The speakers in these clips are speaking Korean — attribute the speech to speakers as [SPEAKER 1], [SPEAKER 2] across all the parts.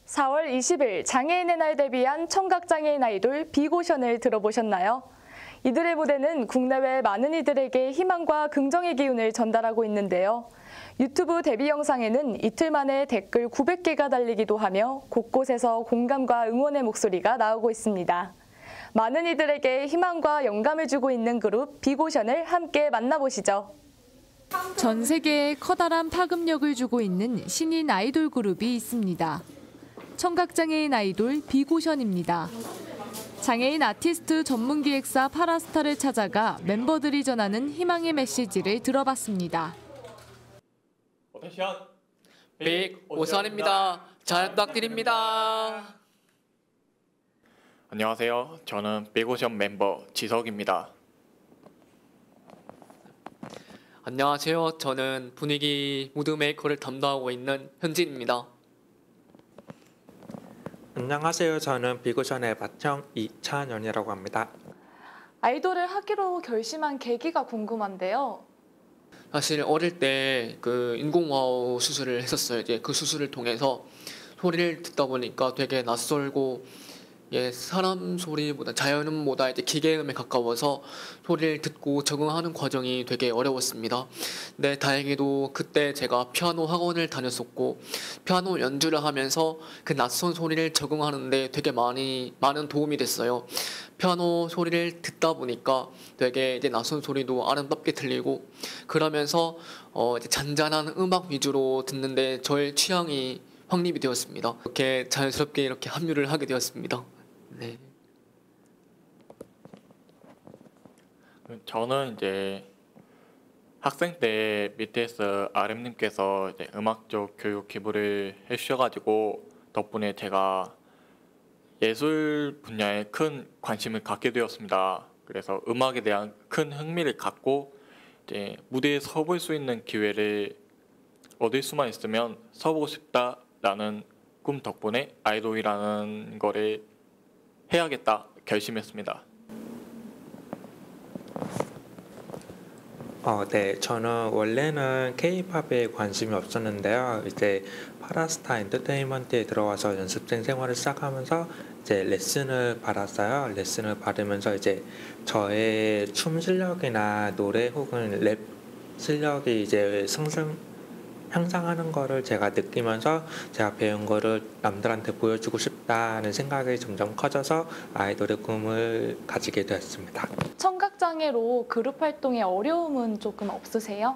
[SPEAKER 1] 4월 20일 장애인의 날 대비한 청각장애인 아이돌 비고션을 들어보셨나요? 이들의 무대는 국내외 많은 이들에게 희망과 긍정의 기운을 전달하고 있는데요. 유튜브 데뷔 영상에는 이틀 만에 댓글 900개가 달리기도 하며 곳곳에서 공감과 응원의 목소리가 나오고 있습니다. 많은 이들에게 희망과 영감을 주고 있는 그룹 비고션을 함께 만나보시죠. 전 세계에 커다란 파급력을 주고 있는 신인 아이돌 그룹이 있습니다. 청각장애인 아이돌 비고션입니다. 장애인 아티스트 전문기획사 파라스타를 찾아가 멤버들이 전하는 희망의 메시지를 들어봤습니다.
[SPEAKER 2] 어텐션 빅오션입니다. 잘 부탁드립니다.
[SPEAKER 3] 안녕하세요. 저는 빅오션 멤버 지석입니다.
[SPEAKER 2] 안녕하세요. 저는 분위기 무드 메이커를 담당하고 있는 현진입니다.
[SPEAKER 4] 안녕하세요. 저는 비고션의 맏형 이찬현이라고 합니다.
[SPEAKER 1] 아이돌을 하기로 결심한 계기가 궁금한데요.
[SPEAKER 2] 사실 어릴 때 그 인공와우 수술을 했었어요. 이제 그 수술을 통해서 소리를 듣다 보니까 되게 낯설고 사람 소리보다 자연음보다 이제 기계음에 가까워서 소리를 듣고 적응하는 과정이 되게 어려웠습니다. 근데 다행히도 그때 제가 피아노 학원을 다녔었고 피아노 연주를 하면서 그 낯선 소리를 적응하는데 되게 많은 도움이 됐어요. 피아노 소리를 듣다 보니까 되게 이제 낯선 소리도 아름답게 들리고 그러면서 이제 잔잔한 음악 위주로 듣는데 저의 취향이 확립이 되었습니다. 이렇게 자연스럽게 이렇게 합류를 하게 되었습니다. 네.
[SPEAKER 3] 저는 이제 학생 때 BTS RM님께서 이제 음악 쪽 교육 기부를 해주셔가지고 덕분에 제가 예술 분야에 큰 관심을 갖게 되었습니다. 그래서 음악에 대한 큰 흥미를 갖고 이제 무대에 서볼 수 있는 기회를 얻을 수만 있으면 서보고 싶다라는 꿈 덕분에 아이돌이라는 거를 해야겠다 결심했습니다.
[SPEAKER 4] 네, 저는 원래는 K-팝에 관심이 없었는데요. 이제 파라스타 엔터테인먼트에 들어와서 연습생 생활을 시작하면서 이제 레슨을 받았어요. 레슨을 받으면서 이제 저의 춤 실력이나 노래 혹은 랩 실력이 이제 향상하는 거를 제가 느끼면서 제가 배운 거를 남들한테 보여주고 싶다는 생각이 점점 커져서 아이돌의 꿈을 가지게 되었습니다.
[SPEAKER 1] 청각장애로 그룹 활동에 어려움은 조금 없으세요?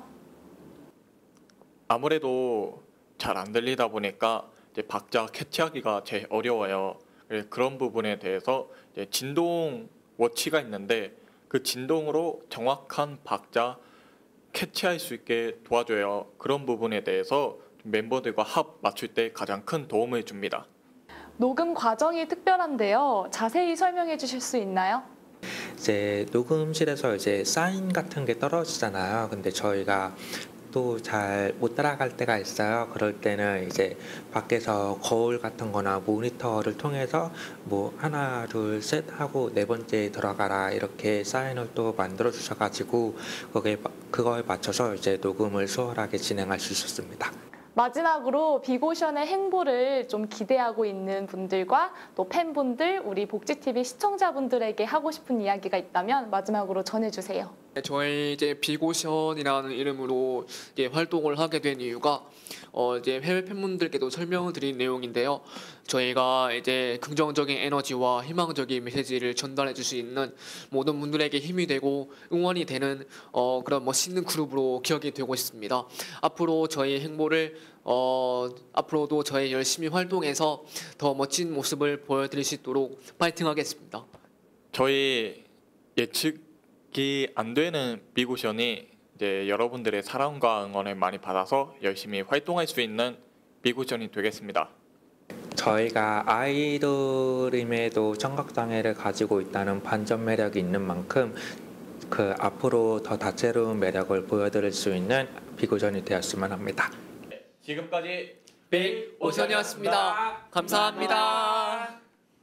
[SPEAKER 3] 아무래도 잘 안 들리다 보니까 이제 박자 캐치하기가 제일 어려워요. 그래서 그런 부분에 대해서 이제 진동 워치가 있는데 그 진동으로 정확한 박자 캐치할 수 있게 도와줘요. 그런 부분에 대해서 멤버들과 합 맞출 때 가장 큰 도움을 줍니다.
[SPEAKER 1] 녹음 과정이 특별한데요. 자세히 설명해 주실 수 있나요?
[SPEAKER 4] 이제 녹음실에서 이제 사인 같은 게 떨어지잖아요. 근데 저희가 또 잘 못 따라갈 때가 있어요. 그럴 때는 이제 밖에서 거울 같은 거나 모니터를 통해서 뭐 하나 둘 셋 하고 네 번째 들어가라 이렇게 사인을 또 만들어 주셔가지고 그거에 맞춰서 이제 녹음을 수월하게 진행할 수 있었습니다.
[SPEAKER 1] 마지막으로 비고션의 행보를 좀 기대하고 있는 분들과 또 팬분들, 우리 복지TV 시청자분들에게 하고 싶은 이야기가 있다면 마지막으로 전해주세요.
[SPEAKER 2] 저희 이제 비고션이라는 이름으로 이제 활동을 하게 된 이유가 이제 해외 팬분들께도 설명을 드린 내용인데요. 저희가 이제 긍정적인 에너지와 희망적인 메시지를 전달해 줄 수 있는 모든 분들에게 힘이 되고 응원이 되는 그런 멋있는 그룹으로 기억이 되고 있습니다. 앞으로 저희 행보를 앞으로도 저희 열심히 활동해서 더 멋진 모습을 보여드릴 수 있도록 파이팅하겠습니다.
[SPEAKER 3] 저희 예측이 안 되는 비고션이 이제 여러분들의 사랑과 응원을 많이 받아서 열심히 활동할 수 있는 비고션이 되겠습니다.
[SPEAKER 4] 저희가 아이돌임에도 청각장애를 가지고 있다는 반전 매력이 있는 만큼 그 앞으로 더 다채로운 매력을 보여드릴 수 있는 비고션이 되었으면 합니다.
[SPEAKER 3] 지금까지
[SPEAKER 2] 빅오션이었습니다. 감사합니다.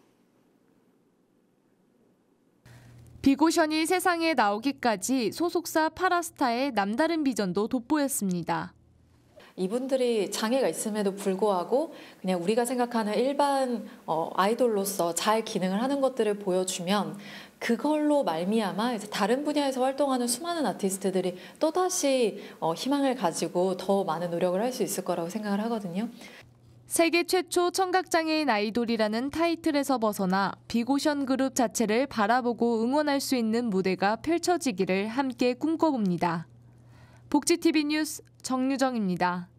[SPEAKER 1] 비고션이 세상에 나오기까지 소속사 파라스타의 남다른 비전도 돋보였습니다.
[SPEAKER 5] 이분들이 장애가 있음에도 불구하고 그냥 우리가 생각하는 일반 아이돌로서 잘 기능을 하는 것들을 보여주면 그걸로 말미암아 이제 다른 분야에서 활동하는 수많은 아티스트들이 또다시 희망을 가지고 더 많은 노력을 할 수 있을 거라고 생각을 하거든요.
[SPEAKER 1] 세계 최초 청각장애인 아이돌이라는 타이틀에서 벗어나 빅오션 그룹 자체를 바라보고 응원할 수 있는 무대가 펼쳐지기를 함께 꿈꿔봅니다. 복지TV 뉴스 정유정입니다.